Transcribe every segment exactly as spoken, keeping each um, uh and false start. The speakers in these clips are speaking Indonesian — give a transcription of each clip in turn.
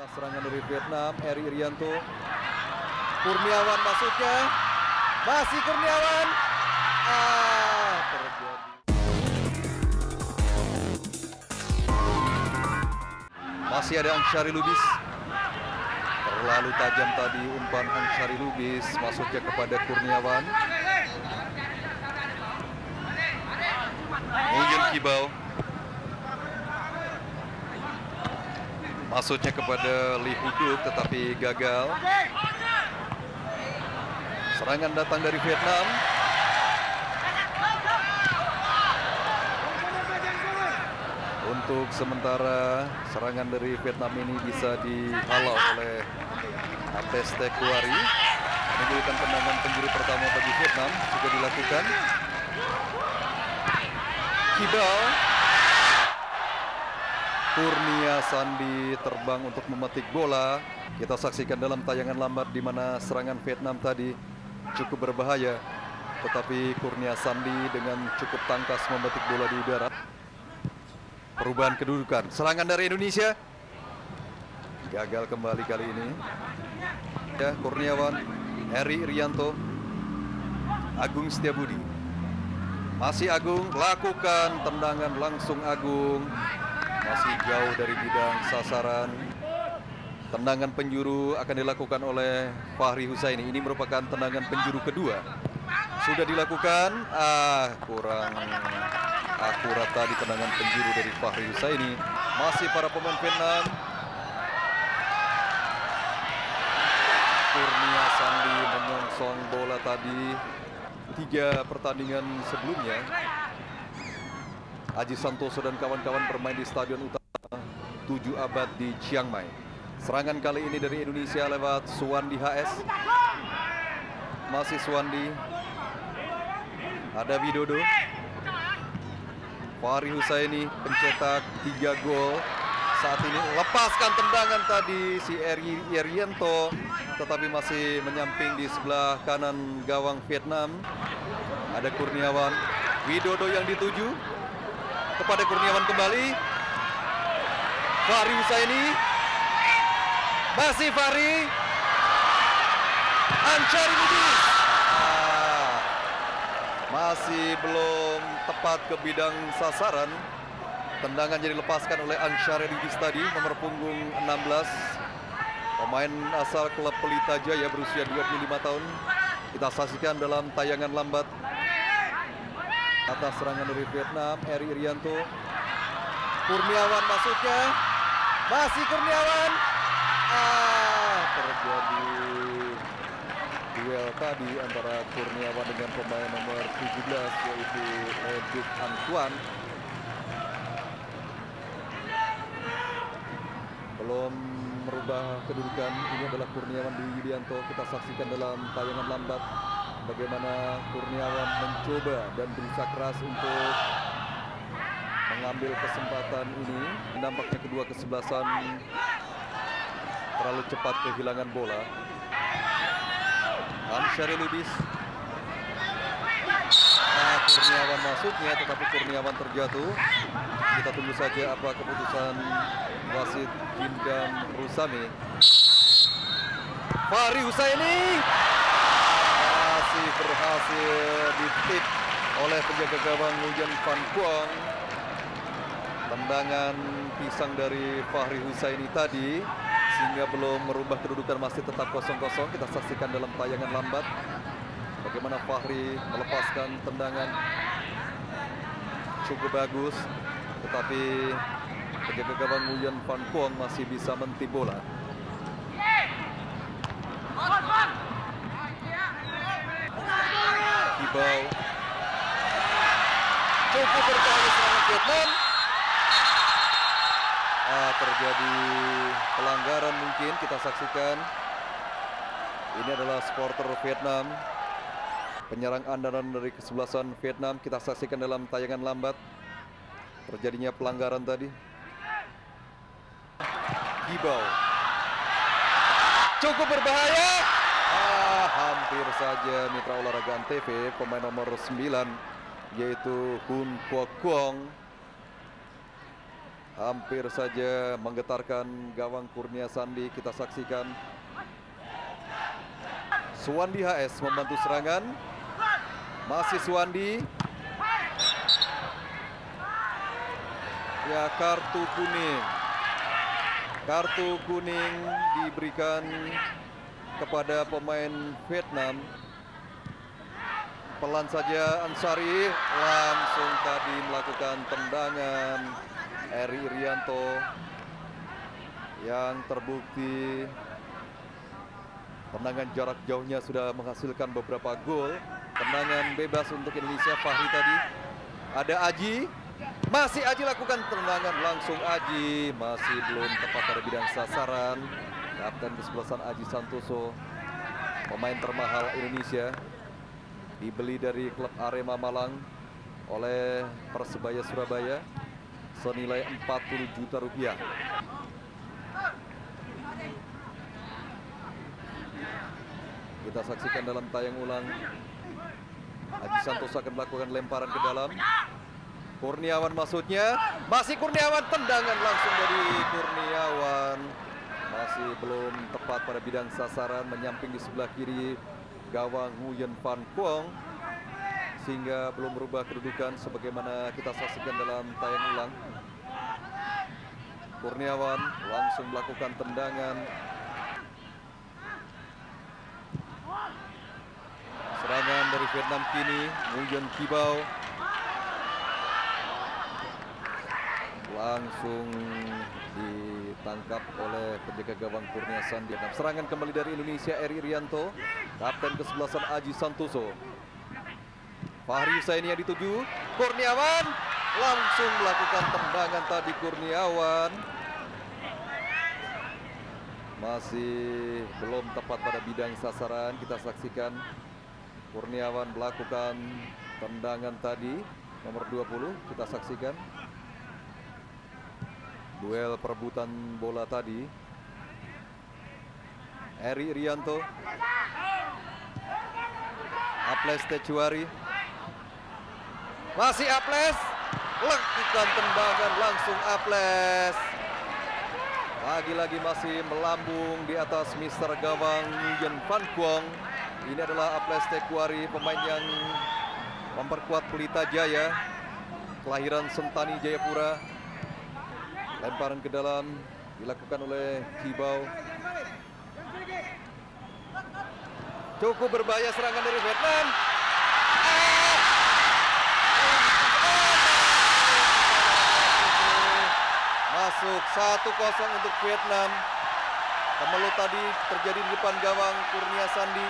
Serangan dari Vietnam, Eri Irianto. Kurniawan masuknya. Masih Kurniawan. Ah, terjadi. Masih ada Ansyari Lubis. Terlalu tajam tadi umpan Ansyari Lubis. Masuknya kepada Kurniawan. Nguyen Kibau. Masuknya kepada Lee Huduk tetapi gagal. Serangan datang dari Vietnam. Untuk sementara serangan dari Vietnam ini bisa dihalau oleh Ates Tekuari. Menimbulkan tendangan penjuru pertama bagi Vietnam juga dilakukan. Kibau. Kurnia Sandi terbang untuk memetik bola. Kita saksikan dalam tayangan lambat di mana serangan Vietnam tadi cukup berbahaya. Tetapi Kurnia Sandi dengan cukup tangkas memetik bola di udara. Perubahan kedudukan. Serangan dari Indonesia. Gagal kembali kali ini. Ya, Kurniawan, Eri Irianto, Agung Setiabudi. Masih Agung, lakukan tendangan langsung Agung. Masih jauh dari bidang sasaran. Tendangan penjuru akan dilakukan oleh Fahri Husaini. Ini merupakan tendangan penjuru kedua. Sudah dilakukan. Ah, kurang akurat tadi tendangan penjuru dari Fahri Husaini. Masih para pemain Vietnam. Kurnia Sandi menyongsong bola tadi. Tiga pertandingan sebelumnya Aji Santoso dan kawan-kawan bermain di Stadion Utama tujuh Abad di Chiang Mai. Serangan kali ini dari Indonesia lewat Suwandi H S. Masih Suwandi. Ada Widodo. Fahri Husaini pencetak tiga gol. Saat ini lepaskan tendangan tadi si Eri Irianto, tetapi masih menyamping di sebelah kanan gawang Vietnam. Ada Kurniawan. Widodo yang dituju. Kepada Kurniawan kembali. Fahri Husaini. Masih Fahri. Ansyari Lubis. Ah, masih belum tepat ke bidang sasaran. Tendangan jadi lepaskan oleh Ansyari Lubis tadi, nomor punggung enam belas. Pemain asal klub Pelita Jaya berusia dua puluh lima tahun. Kita saksikan dalam tayangan lambat. Atas serangan dari Vietnam, Eri Irianto. Kurniawan masuknya. Masih Kurniawan. Ah, terjadi duel tadi antara Kurniawan dengan pemain nomor tujuh belas yaitu Edith Antoine. Belum merubah kedudukan. Ini adalah Kurniawan Dwi Yudianto. Kita saksikan dalam tayangan lambat bagaimana Kurniawan mencoba dan berusaha keras untuk mengambil kesempatan ini. Nampaknya kedua kesebelasan terlalu cepat kehilangan bola. Ansyari Lubis. Nah, Kurniawan masuknya, tetapi Kurniawan terjatuh. Kita tunggu saja apa keputusan wasit Gindam Rusami. Fahri Husaini masih berhasil ditip oleh penjaga gawang Nguyen Van Quang. Tendangan pisang dari Fahri Husaini tadi sehingga belum merubah kedudukan, masih tetap kosong kosong. Kita saksikan dalam tayangan lambat bagaimana Fahri melepaskan tendangan cukup bagus, tetapi penjaga gawang Nguyen Van Quang masih bisa mentip bola. Kibau. Cukup berbahaya serangan Vietnam. Ah, terjadi pelanggaran mungkin, kita saksikan. Ini adalah supporter Vietnam. Penyerang andalan dari kesebelasan Vietnam. Kita saksikan dalam tayangan lambat terjadinya pelanggaran tadi. Kibau. Cukup berbahaya. Ah, hampir saja mitra olahraga Antv pemain nomor sembilan yaitu Hun Kwok Kwong hampir saja menggetarkan gawang Kurnia Sandi. Kita saksikan Suwandi H S membantu serangan. Masih Suwandi. Ya, kartu kuning. Kartu kuning diberikan kepada pemain Vietnam. Pelan saja Ansari langsung tadi melakukan tendangan. Eri Irianto yang terbukti tendangan jarak jauhnya sudah menghasilkan beberapa gol. Tendangan bebas untuk Indonesia. Fahri tadi. Ada Aji. Masih Aji lakukan tendangan. Langsung Aji. Masih belum tepat pada bidang sasaran. Kapten kesebelasan Aji Santoso. Pemain termahal Indonesia. Dibeli dari klub Arema Malang oleh Persebaya Surabaya. Senilai empat puluh juta rupiah. Kita saksikan dalam tayang ulang. Aji Santoso akan melakukan lemparan ke dalam. Kurniawan maksudnya. Masih Kurniawan, tendangan langsung dari Kurniawan. Masih belum tepat pada bidang sasaran, menyamping di sebelah kiri gawang Nguyen Van Quong. Sehingga belum berubah kedudukan sebagaimana kita saksikan dalam tayang ulang. Kurniawan langsung melakukan tendangan. Serangan dari Vietnam kini, Nguyen Kibau. Langsung ditangkap oleh penjaga gawang Kurnia Sandi. Serangan kembali dari Indonesia, Eri Irianto. Kapten kesebelasan Aji Santoso. Fahri Husaini yang dituju. Kurniawan langsung melakukan tendangan tadi Kurniawan. Masih belum tepat pada bidang sasaran. Kita saksikan Kurniawan melakukan tendangan tadi. Nomor dua puluh kita saksikan. Duel perebutan bola tadi. Eri Irianto. Aples Tecuari. Masih Aples. Lakukan tendangan langsung Aples. Lagi-lagi masih melambung di atas mister gawang Nguyen Van Quong. Ini adalah Aples Tecuari, pemain yang memperkuat Pelita Jaya. Kelahiran Sentani Jayapura. Lemparan ke dalam dilakukan oleh Kibau. Cukup berbahaya serangan dari Vietnam. Masuk satu kosong untuk Vietnam. Kemelut tadi terjadi di depan gawang Kurnia Sandi.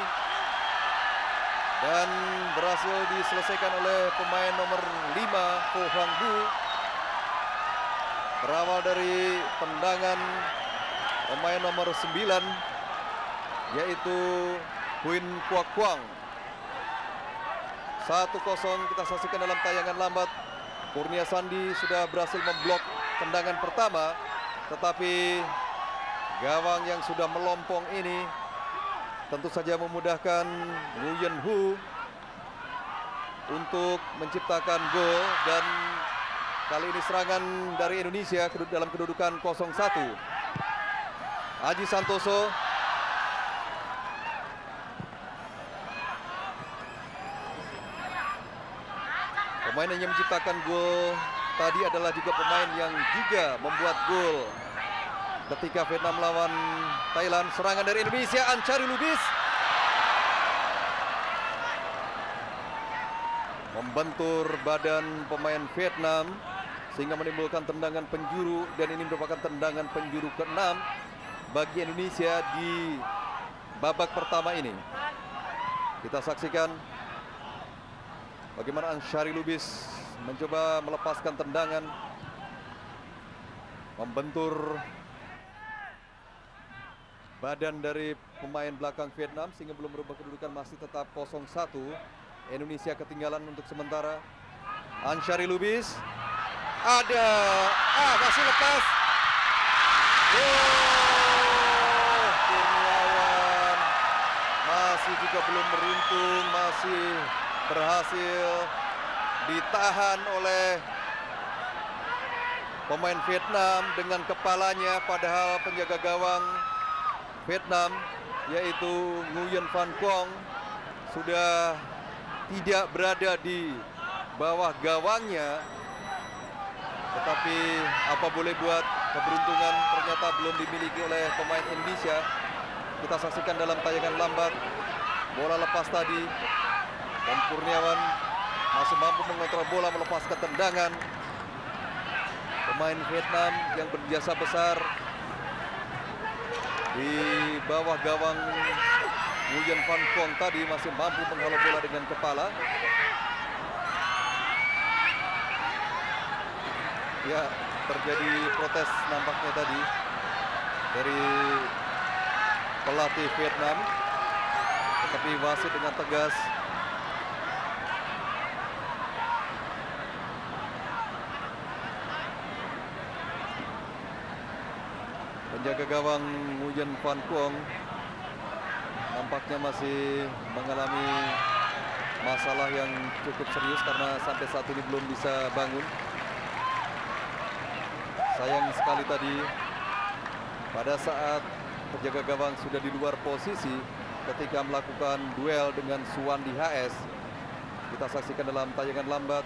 Dan berhasil diselesaikan oleh pemain nomor lima, Ho Hang Bu. Berawal dari tendangan pemain nomor sembilan, yaitu Huin Quoc Quang. satu kosong kita saksikan dalam tayangan lambat. Kurnia Sandi sudah berhasil memblok tendangan pertama, tetapi gawang yang sudah melompong ini tentu saja memudahkan Nguyen Hu untuk menciptakan gol. Dan kali ini serangan dari Indonesia dalam kedudukan nol satu. Aji Santoso. Pemain yang menciptakan gol tadi adalah juga pemain yang juga membuat gol ketika Vietnam melawan Thailand. Serangan dari Indonesia, Ansari Lubis membentur badan pemain Vietnam sehingga menimbulkan tendangan penjuru, dan ini merupakan tendangan penjuru keenam bagi Indonesia di babak pertama ini. Kita saksikan bagaimana Ansari Lubis mencoba melepaskan tendangan, membentur badan dari pemain belakang Vietnam sehingga belum berubah kedudukan, masih tetap nol satu. Indonesia ketinggalan untuk sementara. Ansari Lubis. Ada. Ah, masih lepas. Oh, Kurniawan masih juga belum beruntung, masih berhasil ditahan oleh pemain Vietnam dengan kepalanya, padahal penjaga gawang Vietnam yaitu Nguyen Van Quong sudah tidak berada di bawah gawangnya. Tetapi apa boleh buat, keberuntungan ternyata belum dimiliki oleh pemain Indonesia. Kita saksikan dalam tayangan lambat, bola lepas tadi dan Kurniawan masih mampu mengontrol bola, melepaskan tendangan. Pemain Vietnam yang berjasa besar di bawah gawang Nguyen Van Quong tadi masih mampu menghalau bola dengan kepala. Ya, terjadi protes nampaknya tadi dari pelatih Vietnam, tetapi wasit dengan tegas penjaga gawang Nguyen Van Quong nampaknya masih mengalami masalah yang cukup serius karena sampai saat ini belum bisa bangun. Sayang sekali tadi pada saat penjaga gawang sudah di luar posisi ketika melakukan duel dengan Suwandi H S. Kita saksikan dalam tayangan lambat.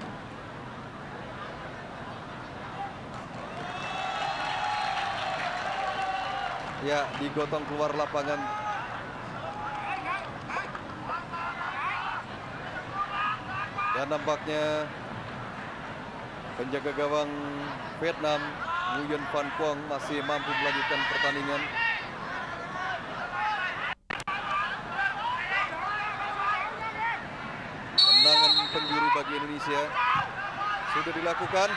Ya, digotong keluar lapangan. Dan nampaknya penjaga gawang Vietnam Nguyen Van Quong masih mampu melanjutkan pertandingan. Tendangan penjuru bagi Indonesia sudah dilakukan.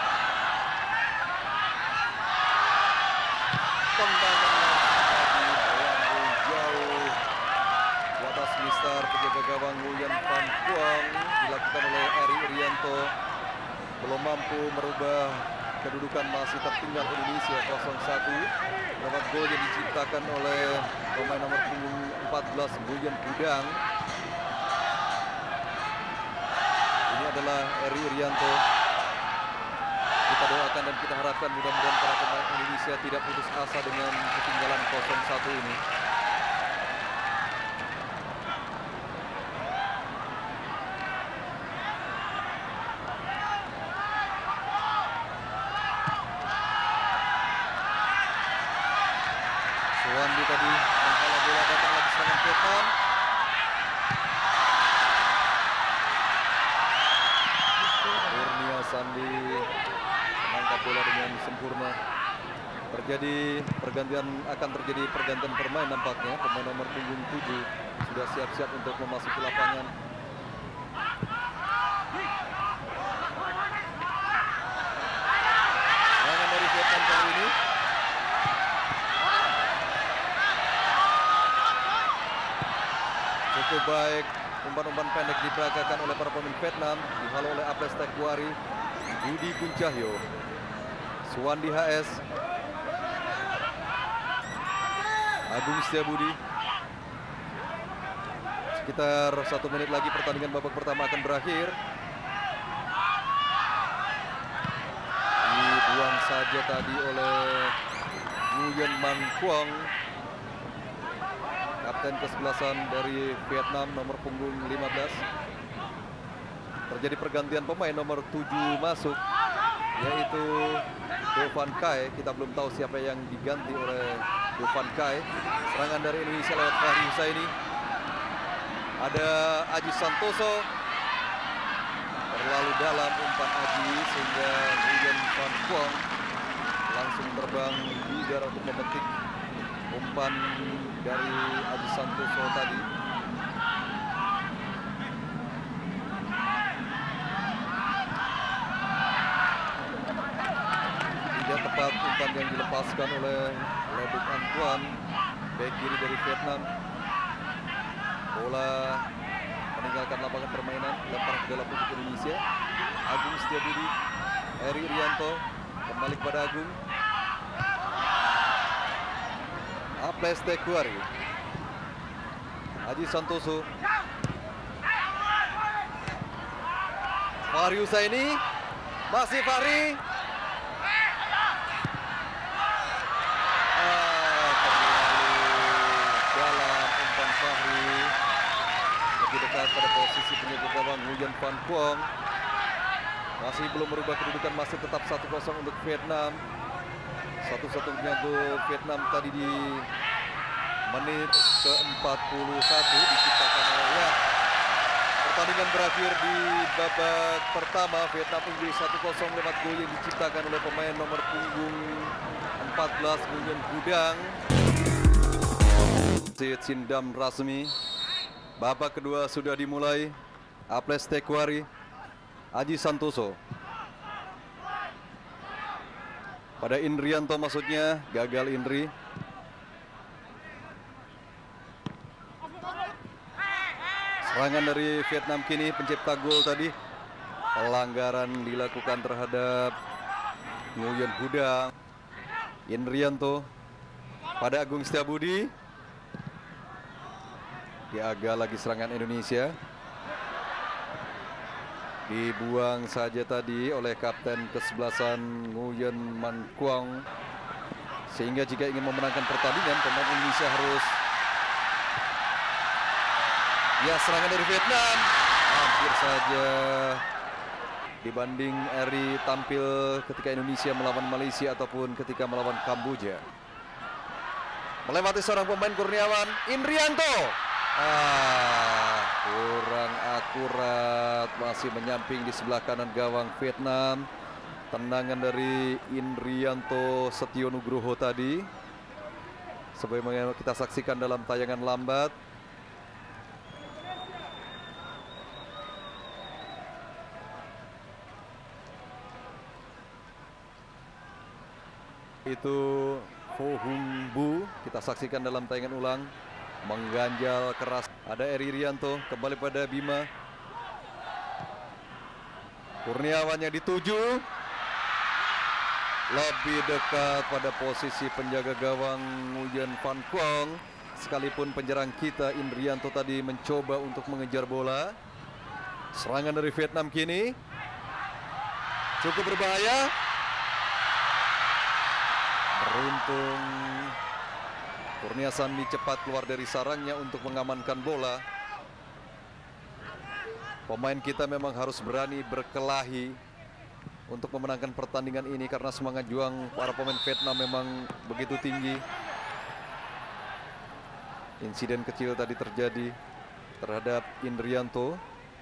Tendangan melambung jauh di atas mister penjaga gawang Nguyen Van Quong dilakukan oleh Eri Irianto. Belum mampu merubah kedudukan, masih tertinggal Indonesia nol satu. Lewat gol yang diciptakan oleh pemain nomor punggung empat belas Nguyen Pudang. Ini adalah Eri Irianto. Kita doakan dan kita harapkan mudah-mudahan para pemain Indonesia tidak putus asa dengan ketinggalan nol satu ini. Suwandi tadi menghalau bola, datang lagi serangan Vietnam. Kurnia Sandi mengangkat bola dengan sempurna. Terjadi pergantian, akan terjadi pergantian permain nampaknya. Pemain nomor punggung tujuh sudah siap-siap untuk memasuki lapangan. Serangan dari Vietnam kali ini. Cukup baik, umpan-umpan pendek diperagakan oleh para pemain Vietnam, dihalau oleh Aples Tekwari, Budi Kuncahyo, Suwandi H S, Agung Setiabudi. Sekitar satu menit lagi pertandingan babak pertama akan berakhir. Dibuang saja tadi oleh Nguyen Van Quong, kapten kesebelasan dari Vietnam nomor punggung lima belas. Terjadi pergantian pemain, nomor tujuh masuk yaitu Do Van Kai. Kita belum tahu siapa yang diganti oleh Do Van Kai. Serangan dari Indonesia lewat Fahri Husaini. Ada Aji Santoso. Terlalu dalam umpan Aji sehingga Nguyen Van Quong langsung terbang di udara untuk memetik umpan dari Aji Santoso tadi. Tidak tepat umpan yang dilepaskan oleh Leduc Antoine, bek kiri dari Vietnam. Bola meninggalkan lapangan permainan, lempar ke dalam untuk Indonesia. Agung Setiabudi, Eri Irianto, kembali kepada Agung. Aples Tekwari, Aji Santoso, Fahri Husaini, masih Fahri, Nguyen Van Quong. Masih belum merubah kedudukan, masih tetap satu kosong untuk Vietnam. Satu-satunya gol Vietnam tadi di menit ke empat puluh satu diciptakan oleh ya. Pertandingan berakhir di babak pertama. Vietnam unggul satu kosong lewat gol yang diciptakan oleh pemain nomor punggung empat belas Nguyen Hudang. Sindam Rasmi. Babak kedua sudah dimulai. Aples Tekwari, Aji Santoso. Pada Indrianto maksudnya, gagal Indri. Serangan dari Vietnam kini, pencipta gol tadi. Pelanggaran dilakukan terhadap Nguyen Hudang. Indrianto pada Agung Setiabudi. Diaga lagi serangan Indonesia. Dibuang saja tadi oleh kapten kesebelasan Nguyen Man Quang. Sehingga jika ingin memenangkan pertandingan, pemain Indonesia harus... Ya, serangan dari Vietnam. Hampir saja dibanding Eri tampil ketika Indonesia melawan Malaysia ataupun ketika melawan Kamboja. Melewati seorang pemain Kurniawan, Indrianto. Ah, kurang akurat, masih menyamping di sebelah kanan gawang Vietnam. Tendangan dari Indrianto Setio Nugroho tadi, sebagaimana kita saksikan dalam tayangan lambat. Itu Ho Hung Bu, kita saksikan dalam tayangan ulang. Mengganjal keras. Ada Eri Rianto, kembali pada Bima. Kurniawannya dituju. Lebih dekat pada posisi penjaga gawang Nguyen Van Quong. Sekalipun penyerang kita Indrianto tadi mencoba untuk mengejar bola. Serangan dari Vietnam kini cukup berbahaya. Beruntung Kurnia Sandi cepat keluar dari sarangnya untuk mengamankan bola. Pemain kita memang harus berani berkelahi untuk memenangkan pertandingan ini karena semangat juang para pemain Vietnam memang begitu tinggi. Insiden kecil tadi terjadi terhadap Indrianto.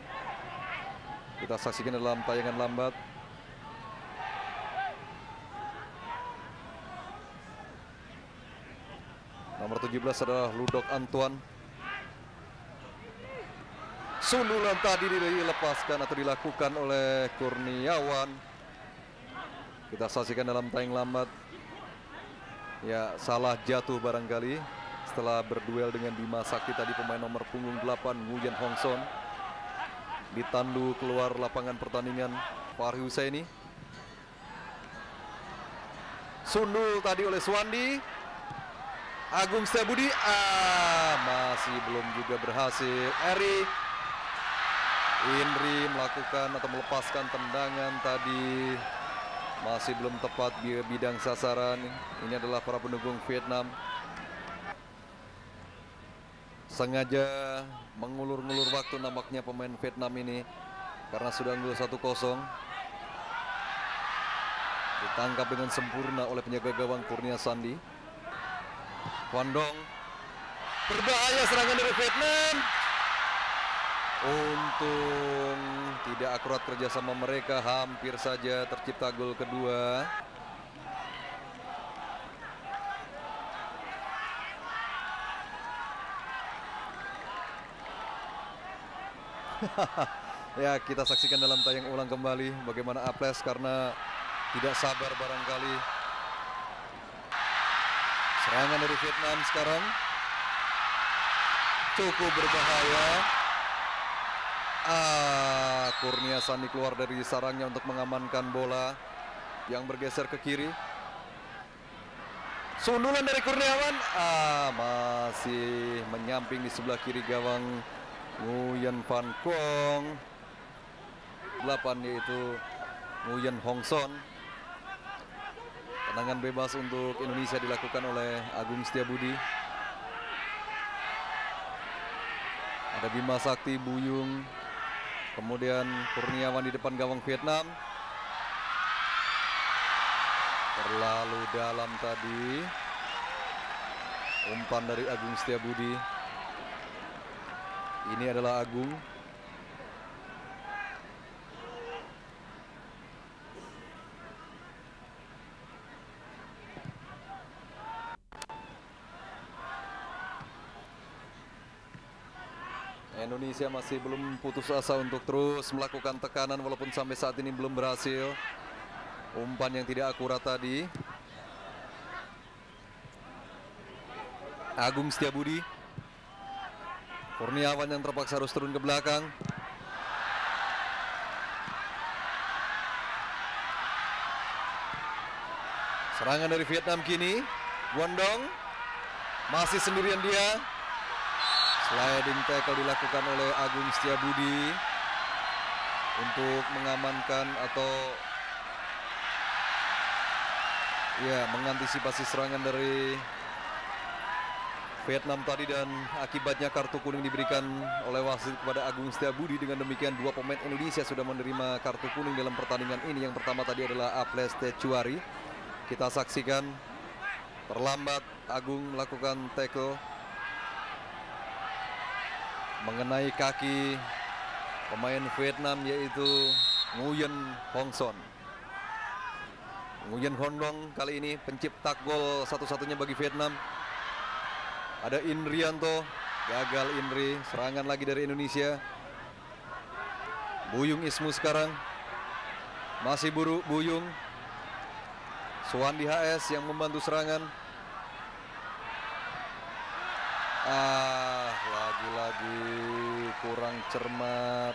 Kita saksikan dalam tayangan lambat. Nomor tujuh belas adalah Ludok Antoine. Sundulan tadi dilepaskan atau dilakukan oleh Kurniawan. Kita saksikan dalam tayangan lambat. Ya, salah jatuh barangkali setelah berduel dengan Bima Sakti tadi, pemain nomor punggung delapan Nguyen Hong Son. Ditandu keluar lapangan pertandingan Fahri Husaini. Sundul tadi oleh Suwandi. Agung Setiabudi, ah, masih belum juga berhasil. Eri Indri melakukan atau melepaskan tendangan tadi, masih belum tepat di bidang sasaran. Ini adalah para pendukung Vietnam. Sengaja mengulur-ngulur waktu nampaknya pemain Vietnam ini karena sudah unggul satu kosong. Ditangkap dengan sempurna oleh penjaga gawang Kurnia Sandi. Kwandong, berbahaya serangan dari Vietnam. Untung tidak akurat kerjasama mereka, hampir saja tercipta gol kedua. Ya, kita saksikan dalam tayang ulang kembali bagaimana Aples karena tidak sabar barangkali. Serangan dari Vietnam sekarang cukup berbahaya. Ah, Kurnia Sandi keluar dari sarangnya untuk mengamankan bola yang bergeser ke kiri. Sundulan dari Kurniawan, ah, masih menyamping di sebelah kiri gawang Nguyen Van Quong. Delapan yaitu Nguyen Hong Son. Tendangan bebas untuk Indonesia dilakukan oleh Agung Setiabudi. Ada Bima Sakti, Buyung, Kemudian Kurniawan di depan gawang Vietnam. Terlalu dalam tadi. Umpan dari Agung Setiabudi. Ini adalah Agung. Indonesia masih belum putus asa untuk terus melakukan tekanan walaupun sampai saat ini belum berhasil. Umpan yang tidak akurat tadi. Agung Setiabudi. Kurniawan yang terpaksa harus turun ke belakang. Serangan dari Vietnam kini. Guangdong masih sendirian dia. Sliding tackle dilakukan oleh Agung Setiabudi untuk mengamankan atau ya mengantisipasi serangan dari Vietnam tadi, dan akibatnya kartu kuning diberikan oleh wasit kepada Agung Setiabudi. Dengan demikian dua pemain Indonesia sudah menerima kartu kuning dalam pertandingan ini. Yang pertama tadi adalah Aples Tecuari. Kita saksikan terlambat Agung melakukan tackle mengenai kaki pemain Vietnam yaitu Nguyen Hong Son. Nguyen Hong Dong kali ini pencipta gol satu-satunya bagi Vietnam. Ada Indrianto, gagal Indri. Serangan lagi dari Indonesia. Buyung Ismu sekarang masih buru Buyung. Suwandi H S yang membantu serangan. Ah, lagi-lagi kurang cermat.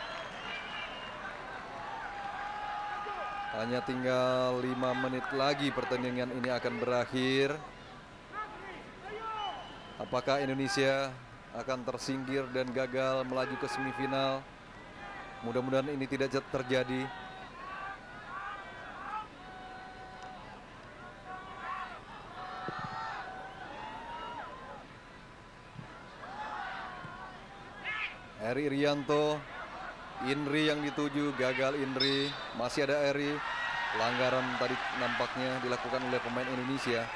Hanya tinggal lima menit lagi pertandingan ini akan berakhir. Apakah Indonesia akan tersingkir dan gagal melaju ke semifinal? Mudah-mudahan ini tidak terjadi. Eri Irianto, Indri yang dituju, gagal Indri. Masih ada Eri. Pelanggaran tadi nampaknya dilakukan oleh pemain Indonesia.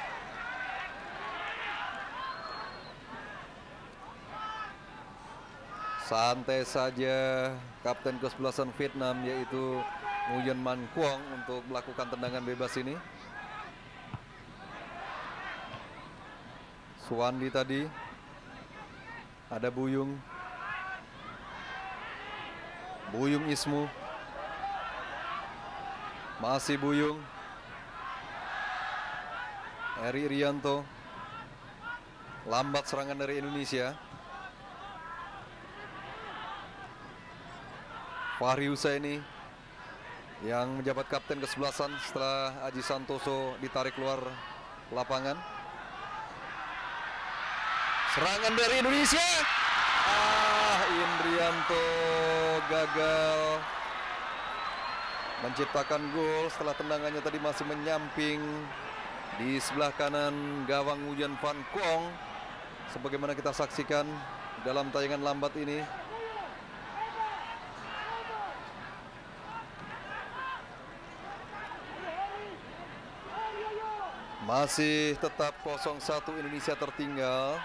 Santai saja kapten kesebelasan Vietnam yaitu Nguyen Man Quong untuk melakukan tendangan bebas ini. Suwandi tadi. Ada Buyung. Buyung Ismu. Masih Buyung. Eri Irianto. Lambat serangan dari Indonesia. Fahri Husaini yang menjabat kapten kesebelasan setelah Aji Santoso ditarik keluar lapangan. Serangan dari Indonesia. Ah, Indrianto gagal menciptakan gol setelah tendangannya tadi masih menyamping di sebelah kanan gawang Nguyen Van Quong. Sebagaimana kita saksikan dalam tayangan lambat ini. Masih tetap nol satu Indonesia tertinggal.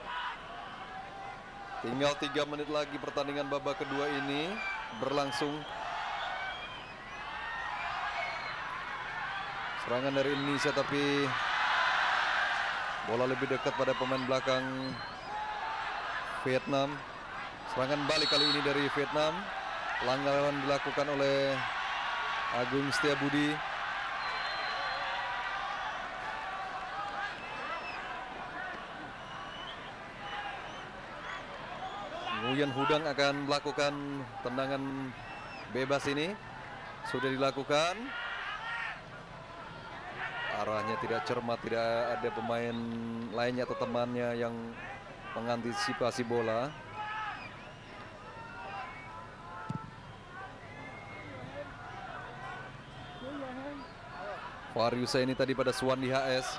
Tinggal tiga menit lagi pertandingan babak kedua ini berlangsung. Serangan dari Indonesia tapi bola lebih dekat pada pemain belakang Vietnam. Serangan balik kali ini dari Vietnam. Pelanggaran dilakukan oleh Agung Setiabudi. Nguyen Hudang akan melakukan tendangan bebas ini. Sudah dilakukan. Arahnya tidak cermat, tidak ada pemain lainnya atau temannya yang mengantisipasi bola. Fahri Husaini tadi pada Suwandi H S.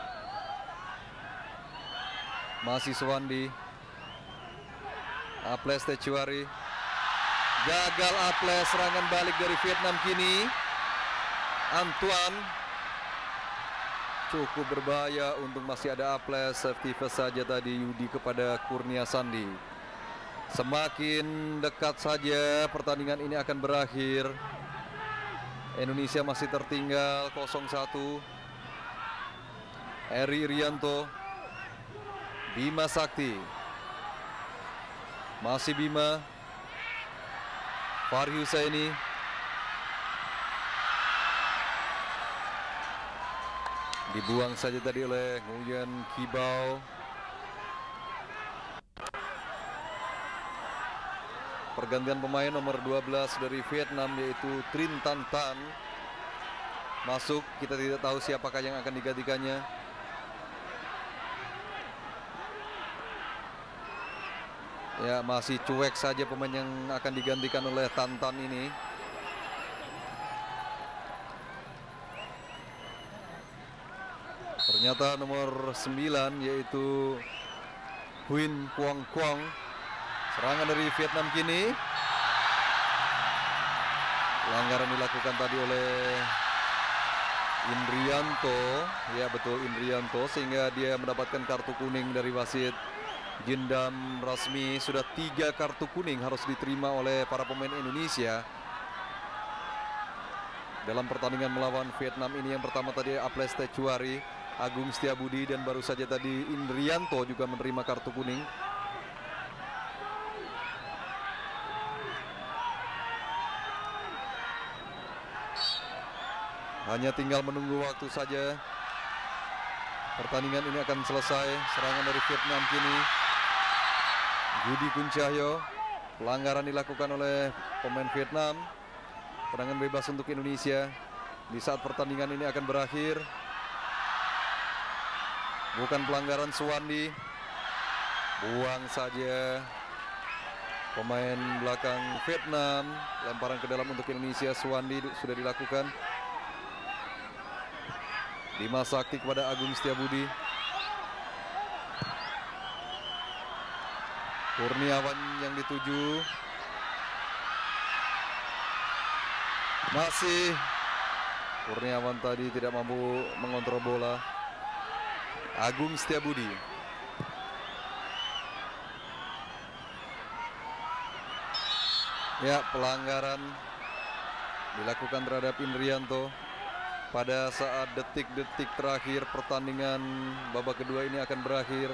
Masih Suwandi. Aples Tecuari Gagal Aples, serangan balik dari Vietnam kini. Antoine cukup berbahaya, untuk masih ada Aples. Safety first saja tadi Yudi kepada Kurnia Sandi. Semakin dekat saja pertandingan ini akan berakhir. Indonesia masih tertinggal nol satu. Eri Irianto, Bima Sakti, masih Bima, Fahri Husaini, dibuang saja tadi oleh Nguyen Kibau. Pergantian pemain nomor dua belas dari Vietnam yaitu Trin Tan Tan masuk. Kita tidak tahu siapakah yang akan digantikannya. Ya, masih cuek saja pemain yang akan digantikan oleh Tan Tan ini. Ternyata nomor sembilan yaitu Huyen Quang Quang. Serangan dari Vietnam kini. Pelanggaran dilakukan tadi oleh Indrianto. Ya betul, Indrianto, sehingga dia mendapatkan kartu kuning dari wasit. Jindam Rasmi. Sudah tiga kartu kuning harus diterima oleh para pemain Indonesia dalam pertandingan melawan Vietnam ini. Yang pertama tadi Aples Tecuari, Agung Setiabudi, dan baru saja tadi Indrianto juga menerima kartu kuning. Hanya tinggal menunggu waktu saja. Pertandingan ini akan selesai. Serangan dari Vietnam kini. Budi Kuncahyo. Pelanggaran dilakukan oleh pemain Vietnam. Tendangan bebas untuk Indonesia di saat pertandingan ini akan berakhir. Bukan pelanggaran Suwandi. Buang saja pemain belakang Vietnam. Lemparan ke dalam untuk Indonesia. Suwandi sudah dilakukan. Bima Sakti kepada Agung Setiabudi. Kurniawan yang dituju. Masih Kurniawan tadi tidak mampu mengontrol bola. Agung Setiabudi. Ya, pelanggaran dilakukan terhadap Indrianto. Pada saat detik-detik terakhir pertandingan babak kedua ini akan berakhir.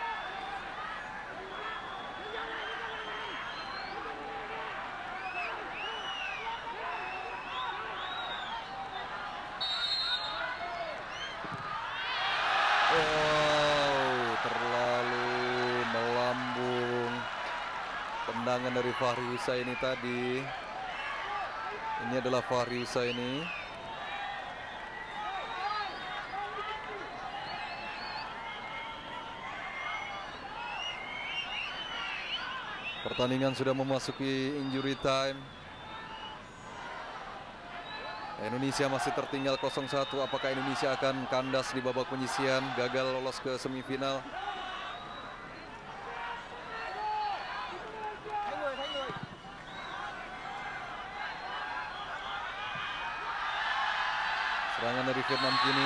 Wow, terlalu melambung tendangan dari Fahri Husaini tadi. Ini adalah Fahri Husaini. Pertandingan sudah memasuki injury time. Indonesia masih tertinggal nol satu. Apakah Indonesia akan kandas di babak penyisihan, gagal lolos ke semifinal? Serangan dari Vietnam kini.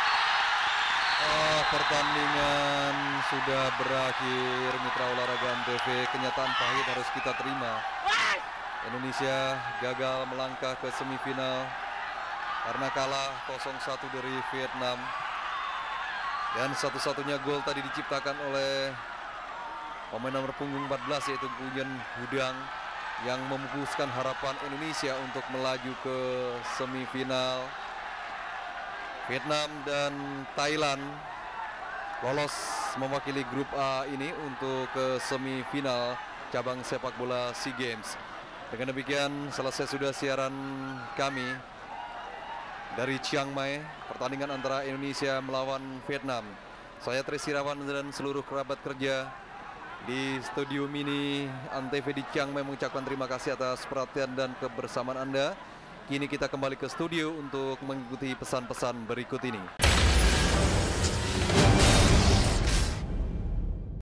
Oh, pertandingan sudah berakhir. Mitra Olahraga Antv, kenyataan pahit harus kita terima. Indonesia gagal melangkah ke semifinal karena kalah nol satu dari Vietnam. Dan satu-satunya gol tadi diciptakan oleh pemain nomor punggung empat belas yaitu Nguyen Hudang yang memupuskan harapan Indonesia untuk melaju ke semifinal. Vietnam dan Thailand lolos mewakili grup A ini untuk ke semifinal cabang sepak bola SEA Games. Dengan demikian selesai sudah siaran kami dari Chiang Mai, pertandingan antara Indonesia melawan Vietnam. Saya Tri Sirawan dan seluruh kerabat kerja di studio mini Antv di Chiang Mai mengucapkan terima kasih atas perhatian dan kebersamaan Anda. Kini kita kembali ke studio untuk mengikuti pesan-pesan berikut ini.